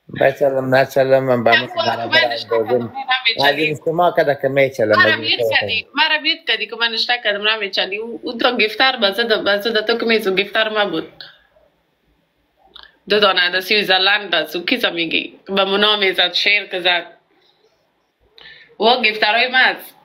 بچلم نچلم من با من برابر اندازم از شما کده که میچلم مرا بیت کردی که من اشتاق کردم نمیچلی او تو گفتار بزده تو که میزو گفتار ما بود دو دانه دا سویزرلند دا سو کیسا میگی به منا میزد شیر که زد و گفتارهای ما هست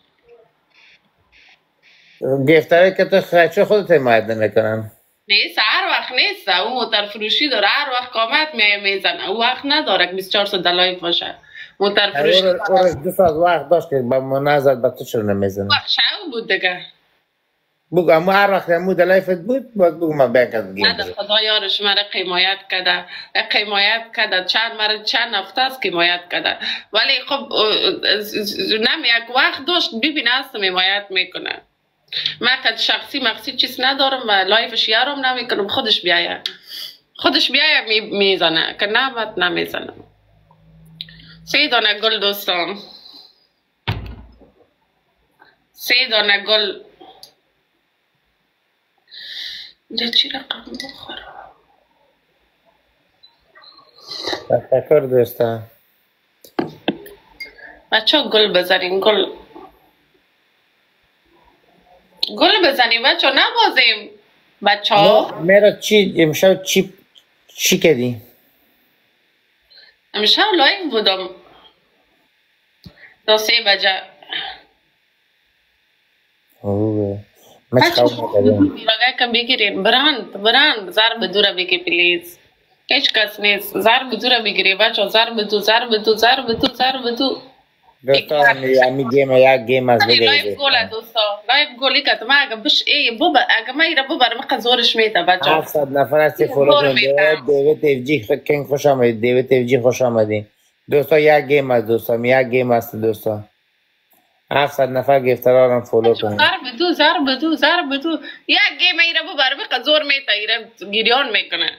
گفتاری که تو خیچه خودت حمایت نمیکنن نیست هر وقت نیست او موتر فروشی داره هر وقت قامت میزنه او وقت نداره که 24 ساعت لایف باشه موتر فروشی داره 2 ساعت وقت داشت که با منازل با تو چرا نمیزنه وقت شو بود دیگه بگو اما هر وقت امو در لایفت بود باید بگو من بکرد گیم بزن خدا یارش مرا قیمایت کده چند هفته است قیمایت کده ولی خب نمی یک وقت داشت ببین هستم حمایت میکنه من که شخصی چیز ندارم و لایفش یارم نمیکنم خودش بیایه میزنه که نباید نمیزنه 3 دانه گل دوستان 3 دانه گل اینجا چی رقم بخورم تشکر دوستان بچه ها گل بزنیم گل بزنیم بچه ها نبازیم بچه ها میرا چی امشب چی کردی؟ امشب لایف بودم تا 3 بجه اوه من چخواه نکردم میراگه که بگیرین برند ضرب دوره بگی پلیز هیچ کس نیست ضرب دوره بگیری بچه ها ضرب دو دوستان امی گیم یک گیم از بگیرید لایف گوله دوستان لایف گولی که ما اگه بش بابا اگه ما ایره ببرم مقا زورش میده بچه 700 نفر هستی فولو کنید دیوید تفجی کنگ خوش آمدید دیوید تفجی خوش آمدید دوستان یک گیم از دوستان یک گیم است دوستان 700 نفر گفترها رو فولو کنید ضرب دو یک گیم ایره ببرم مقا زور میده ایره گیریان میکنه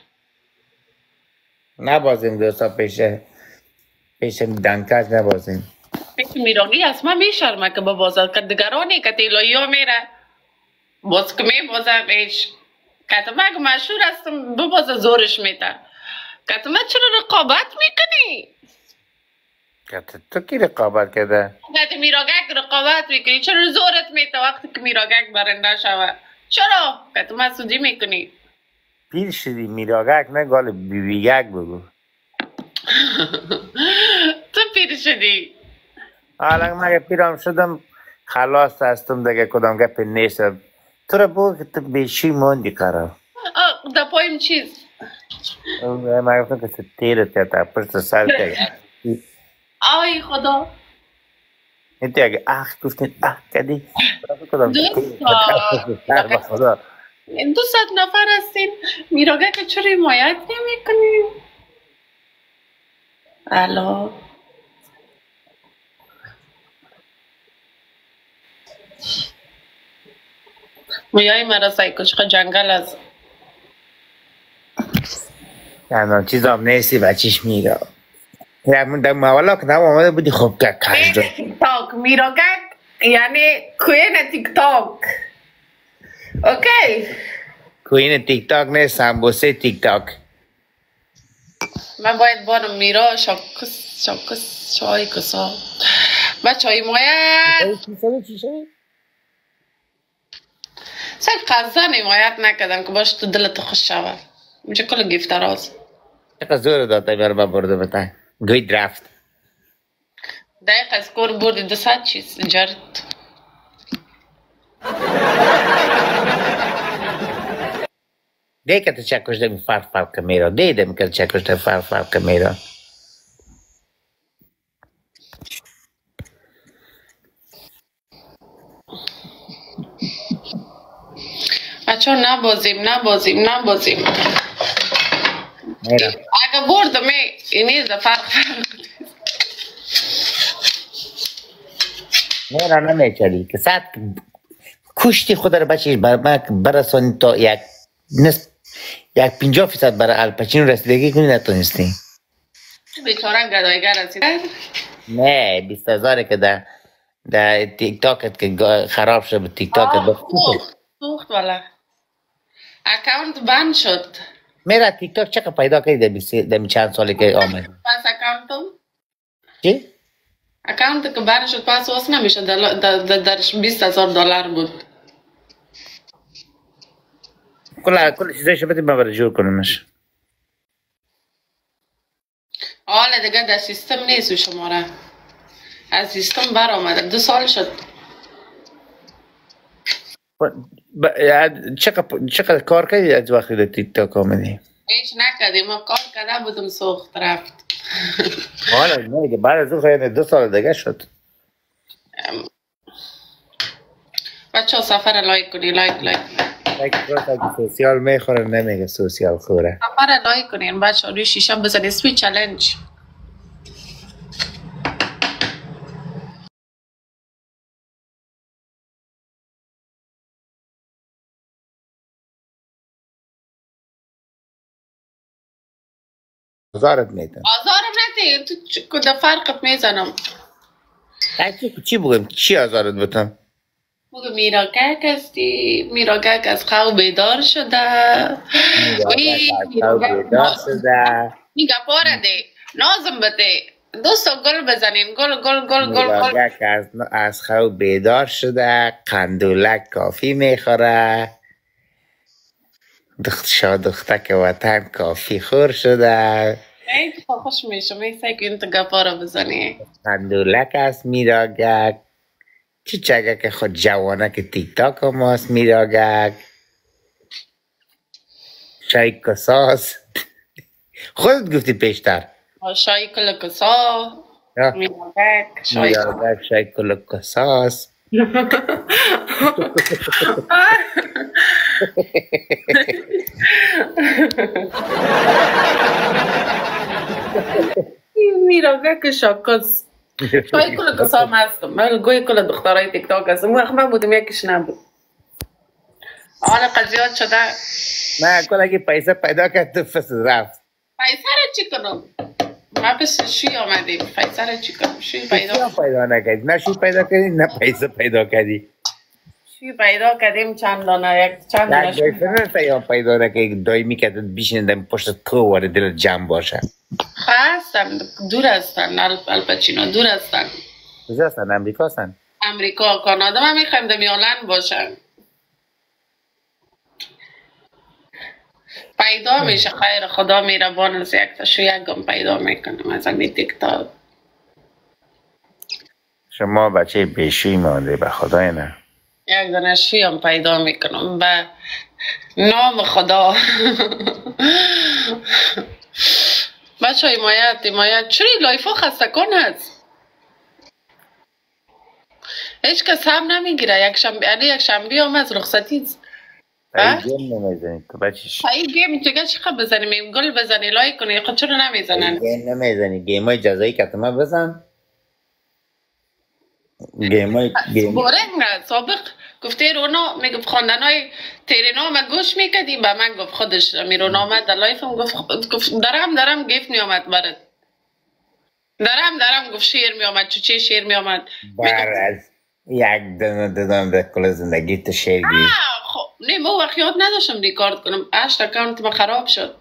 نبازیم دوستان پیش دنکش نبازیم پیش میراگی از ما میشرمه که ببازد که دگرانی که تیلایی ها میره باز که میبازم ایش کتمه اگه مشهور هستم ببازه زورش میده کتمه چرا رقابت میکنی؟ تو کی رقابت کرده؟ کتمه میراگک رقابت میکنی چرا زورت میده وقتی که میراگک برنده شوه چرا؟ کتمه سودی میکنی پیر شدی میراگک نه گال بیبیگک بگو تو پیر شدی حالا من پیرام شدم خلاص هستم دیگه کدام گپ نیست تو را بگو که تو بیشی موندی کارم دا پایم چیز من گفتم که تو تیرت کرده پشت سر کرده آی خدا این تو اگه گفتین کردی دوستا 200 نفر هستین میراگه که چرا حمایت نمی کنیم الو میای مرا سایکوش جنگل از نه چیز هم نیستی بچیش میره در مولا که نم آمده بودی خوب که کش داد تیک تاک میراگه یعنی کوین تیک تاک اوکی کوین تیک تاک نه سامبوسه تیک تاک من باید بارم میرا شاکس چای کسا بچه های حمایت چی شدی؟ سگ قصدن حمایت نکردن که باش تو دلت خوش شود میشه کل گیفتر هست چقدر زور داده بیار با برده بتای گوی درفت دقیقه اسکور بردی 200 چیز جرد دیگه تو چکش دمی فرق کمیرا دیدم که چکش دمی فرق کمیرا بچه ها نبازیم اگه بردم اینیز فرق میرا نمیچلی که ساعت کشتی خود رو بچهش برسانی تا یک 50% برای الپچینو رسیدگی کنی نتونستی بیچاره گدایگر هستید نه 20,000 که در تیک تاکت که خراب شد تیک تاکت سوخت والا اکاونت بند شد میرا تیک تاک چقدر پیدا کردی در چند سالی که آمد؟ پس اکانتم چی؟ اکانت که برش شد پس واس نمیشه درش $20,000 بود. کل چیزایشو بده من برای جور کنمش. حالا دیگه در سیستم نیست شماره. از سیستم بر آمده 2 سال شد. چقدر کار کردی از وقتی در تیک تاک آمدی؟ هیچ نکردیم ما کار کرده بودم سوخت رفت. حالا نه بعد از اون خیلی 2 سال دیگه شد. بچه ها سفر لایک کنی لایک سوسیال میخوره نمیگه سوسیال خوره. سفر لایک کنین بچه ها روی شیشه بزنید سویت چلنج. آزارت میتن. آزارم نده تو کده فرقت میزنم. چی بگم چی آزارت بتم؟ بگو میراگک هستی میراگک از خواب بیدار شده. میگه پاره ده نازم بده دوستا گل بزنین گل میراگک از خواب بیدار شده قندولک کافی میخوره دختک وطن کافی خور شده. خیلی خوش میشه میسه که این تو گپارا بزنی. قندولک است میراگک چگک خود جوانک تیک تاک هم هست میراگک شای کساس خودت گفتی پیشتر شای کلکسا میراگک شای کلکساس میراگک شاکس شای کلکسا هم هستم من گوی کل دخترهای تیک تاک هستم من بودم یکیش نبود. حالا قضیات شده نه کل اگه پیسه پیدا کرد تو فصل رفت. پیسه رو چی کنم؟ ما پس شوی آمدیم پیسه رو چی کنم؟ شوی پیدا نکردی نه شوی پیدا کردی نه پیسه پیدا کردی. شوی پیدا کردیم چند دانه شوی پیدا نکردی دایمی که بیشنیدم پشت کو وارد دل جمع باشه. هستن دور هستن الپچینو دور هستن. کجا هستن؟ امریکا هستن؟ امریکا کانادا من میخوایم دمیالن باشن. پیدا میشه خیر خدا میره بانز یک تاشو یکم پیدا میکنم از همین تیک تاک. شما بچه بیشوی مانده به خدای نه یک دانه شوی هم پیدا میکنم به نام خدا. بچه های حمایت چرا لایف ها خستکان هست؟ هیچ کس هم نمیگیره یک شنبه هم از رخصتی ای گیم نمیزنید تو بچیش ای گیم چگه چی خب بزنیم گل بزنی لایک کنی خود چرا نمیزنن؟ گیم نمیزنی گیم های جزایی که ما بزن بورنگ سابق گفته رونا میگفت خواندن های تیرینا ما گوش میکدیم به من گفت خودش میرون آمد در لایفم گفت درم گیف میامد برد درم گفت شیر میامد چه شیر میامد برد یک دنم در کل زندگی تو شیر گی خب نه ما وقت یاد نداشتم ریکارد کنم 8 اکانت ما خراب شد.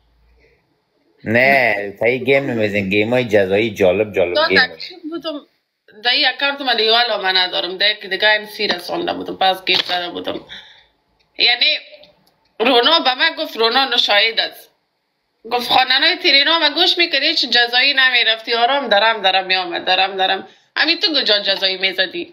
نه تا این گیم نمیزن گیم های جزایی جالب گیم بودم در این اکانت ما لیوالا من ندارم دیگه این سیر سونده بودم پس گیف زده بودم یعنی رونا به من گفت رونا نشاید است گفت خواننای تیرینا و گوش میکنی هیچ جزایی نمیرفتی آرام درم میامد درم همین تو کجا جزایی میزدی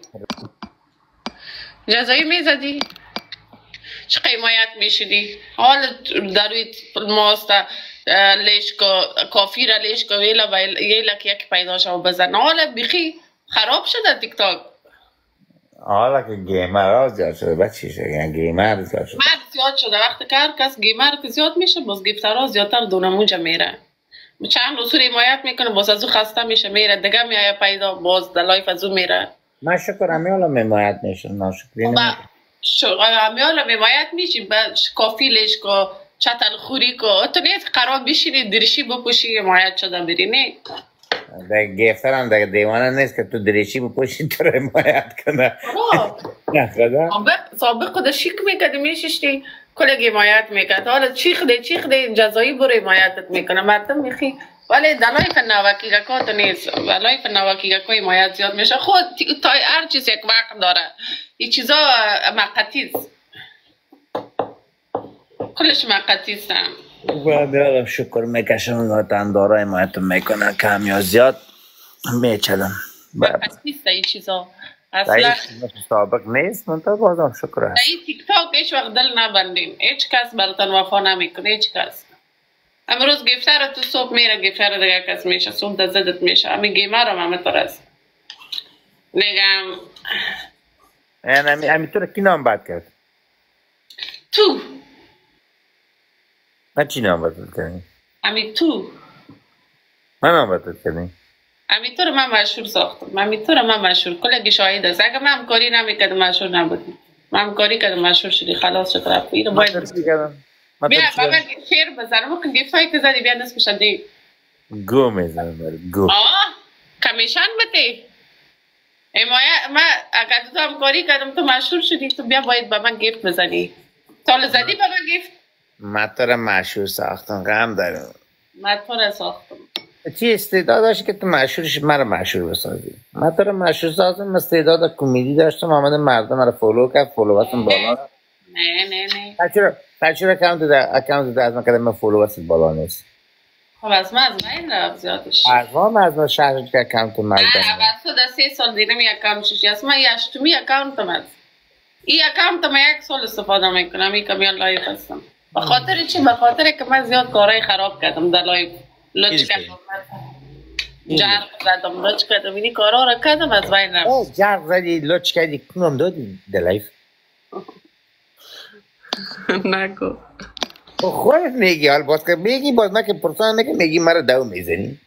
چه قیمایت میشدی حال در روی ماست لیشکا کافی را لیشکا ویلا که یک پیدا شو بزن حالا بیخی خراب شده تیک تاک حالا که گیمر ها زیاد شده بچی شده گیمر زیاد شده وقتی که هر کس گیمر که زیاد میشه باز گیفتر ها زیادتر دونموجه میره چند رسول حمایت میکنه باز از او خسته میشه میره دیگه میایه پیدا باز در لایف از او میره من شکر همیالا حمایت میشه ناشکری نمیشه همیالا حمایت میشی کافی لیشکا چتل خوری که تو نیست قرار بشینی درشی بپوشی حمایت شده بری نه در گفتر هم در دیوانه نیست که تو درشی بپوشی تو رو حمایت کنه سابق خود شیک میکردی میششتی کل حمایت میکرد. حالا چیخ ده جزایی برو حمایتت میکنه مردم میخی. ولی دلایف نوکی تو نیست. دلایف نوکی که حمایت زیاد میشه. خود تا هر چیز یک وقت داره. این چیزا موقتی است. کلش موقتی است. برادر شکر میکشم وطن داره حمایت میکنه کم یا زیاد میچلم. موقتی است این چیزا. اصلا رئیس سابق نیست من تا بازم شکر هست. این تیک تاک هیچ وقت دل نبندین. هیچ کس براتون وفا نمیکنه. هیچ کس. امروز گیفتر تو صبح میره گیفتر دیگه کس میشه. صبح در زدت میشه. همین گیمر هم همه طور است. نگم یعنی همینطور کی نام بد کرد؟ تو من چی نام بد کردیم؟ همین تو من نام بد کردیم؟ همینطور من مشهور ساختم. همینطور من مشهور. کلگی شاهد است. اگه من همکاری نمیکردم مشهور نبودم. من همکاری کردم مشهور شدی. خلاص شد رفت. اینو باید بیا بابا شیر بزنم. ممکن گیفتایی که زدی بیا نصف شدی. گو میزنم برای گو. کمیشن بده. من اگر تو همکاری کردم تو مشهور شدی تو بیا باید به من گیفت بزنی. سال زدی به من گیفت؟ من تو را مشهور ساختم غم دارم. من تو را ساختم. چی استعداد داشت که تو مشهورش مرا مشهور بسازی؟ من تو را مشهور ساختم استعداد کمدی داشتم آمده مردم مرا فولو کرد فولوورم بالا. نه چرا اکانت در از من کردم من فولوورم بالا نیست. خب از من این رفت زیادش. از من شهر که اکانت مردم. نه بس تو در 3 سال دیدم یک اکانت شدی. از من یشتمی اکانتم است. این اکانتم 1 سال استفاده میکنم. این کمیان لایف هستم. به خاطر چی؟ به خاطر که من زیاد کارهای خراب کردم در لایف. لچ کردم. جرق زدم لچ کردم. اینی کارها را کردم از بین رفت. جرق زدی لچ کردی کنم دادی در لایف. نگو. خودت میگی حال باز که میگی باز من که پرسان نکن میگی مرا دو میزنی.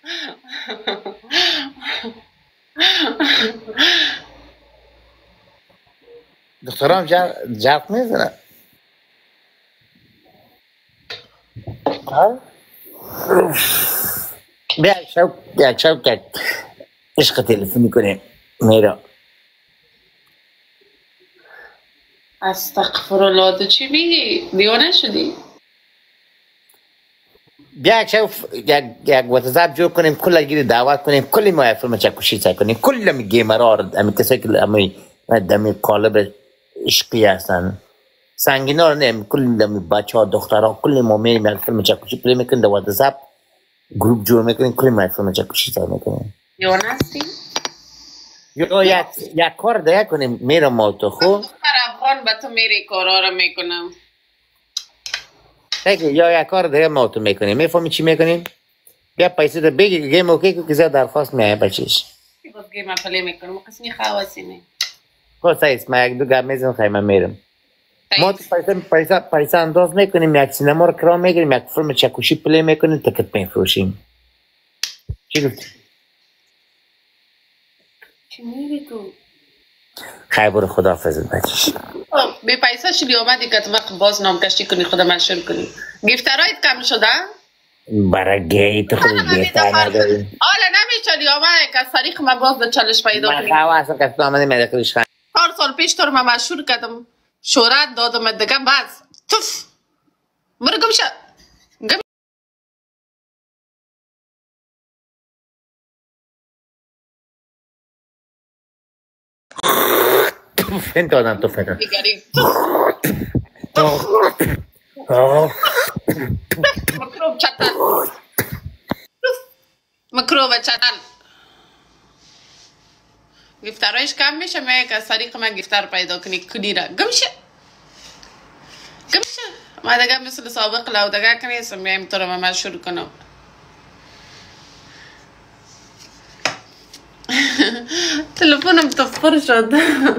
دخترام جرق میزنن. بیا شوک عشق تلفنی کنیم میرا. استغفرالله تو چی میگی؟ دیوانه شدی؟ بیا یک واتساپ جور کنیم کل گیری دعوت کنیم کلی ما فیلم چکشی سعی کنیم کل هم گیمرها هم کسایی که دمی قالب عشقی هستن سنگینا رو نیم کل دمی بچه ها دخترها کل ما میریم یک فیلم چکشی پلی میکنیم در واتساپ گروپ جور میکنیم کلی ما فیلم چکشی سعی میکنیم. دیوانه هستی؟ یا یک کار دیگه کنیم میرم ما تو خوب دختر افغان به تو میری کارا رو میکنم. یا یک کار دیگه ما تو میکنیم میفهمی چی میکنیم؟ بیا پیسه تو بگی گیم اوکی که زیاد درخواست میایه بچیش باز گیم پلی میکنم قسمی خواهی نی خب سایست ما یک دو گم میزن خیلی من میرم ما تو پیسه انداز میکنیم یک سینما رو کرا میگیریم یک فیلم چکوشی پلی میکنیم تکت میفروشیم. چی گفتی؟ چی میگی تو؟ خیلی برو خداحافظ بچیش. بی پیسه شدی آمدی که وقت باز نام کشتی کنی خدا مشهور کنی. گیفترهایت کم شده؟ برای گی تو خود گیفتر نداری. حالا نمیشدی آمده که سریخ من باز به چالش پیدا کنی. من خواه اصلا که تو آمده مدکلش خواهد 4 سال پیش تو رو من مشهور کردم. شهرت دادم دیگه بس. توف. برو گم شد. انت آدم تو فکر مکروب چطل مکروب چطل گفترهایش کم میشه میگه که سریق من گفتر پیدا کنی کنی را گمشه ما دیگه مثل سابق لودگه کنیستم میایم تو رو من مشهور کنم. تلفنم تفر شد.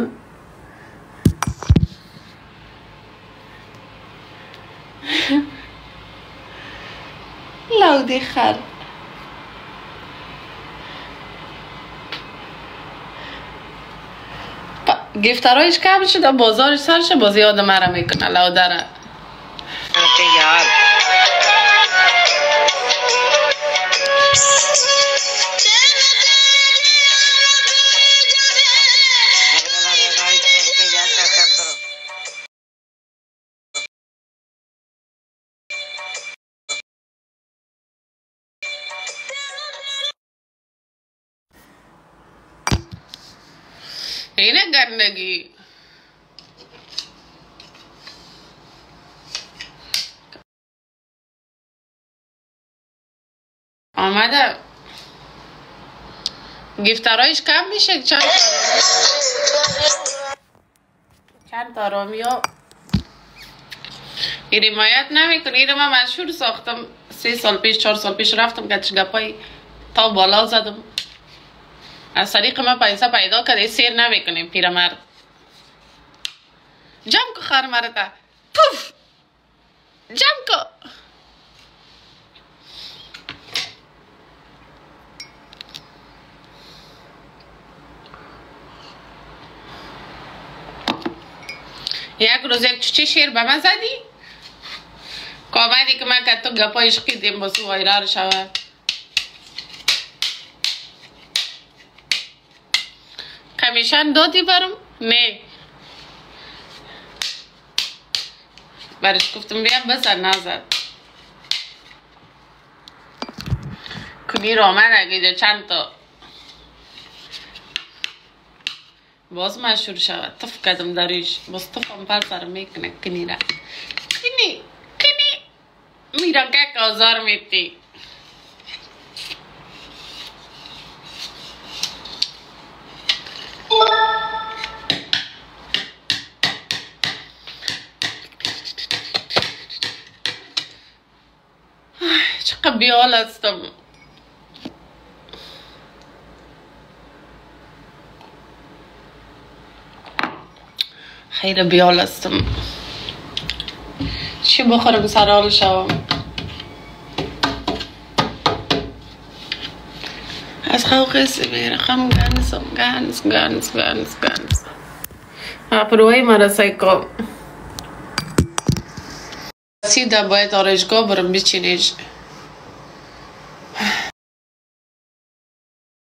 لودی خر گفترهایش کم شده بازارش سرش باز یاد مرا میکنه لودره اینه گندگی. آمده گیفترهایش کم میشه. چند تا رومیا این حمایت نمیکنه. این من مشهور ساختم 3 سال پیش 4 سال پیش رفتم کچ گپای تا بالا زدم. از طریق من پیسه پیدا کرده. سیر نمیکنیم پیرمرد. جمع که خر مرده پوف جمع که یک روز یک چی شیر به من زدی؟ که آمدی که من که تو گپای عشقی دیم بسو وایرار شود. کمیشن دادی برم؟ نه برش گفتم بیا بسر نزد کنی رو من اگه چند تا باز مشهور شود. تف کدم داریش باز تفم پر سر میکنه کنی را کنی میرا که آزار میتی. چقدر بیال هستم. خیلی بیال هستم. چی بخورم سرحال شوم. از خواه میرخم گنز اپروهای مرسه کم سیده باید آرشگاه برم بچینیش.